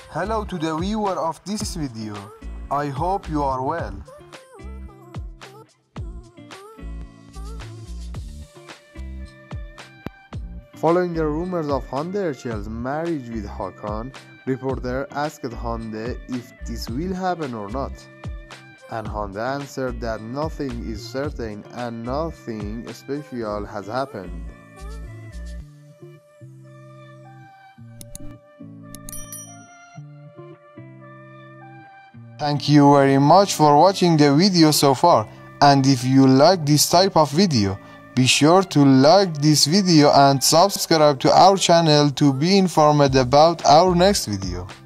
Hello to the viewer of this video. I hope you are well. Following the rumors of Hande Ercel's marriage with Hakan, reporter asked Hande if this will happen or not. And Hande answered that nothing is certain and nothing special has happened. Thank you very much for watching the video so far, and if you like this type of video, be sure to like this video and subscribe to our channel to be informed about our next video.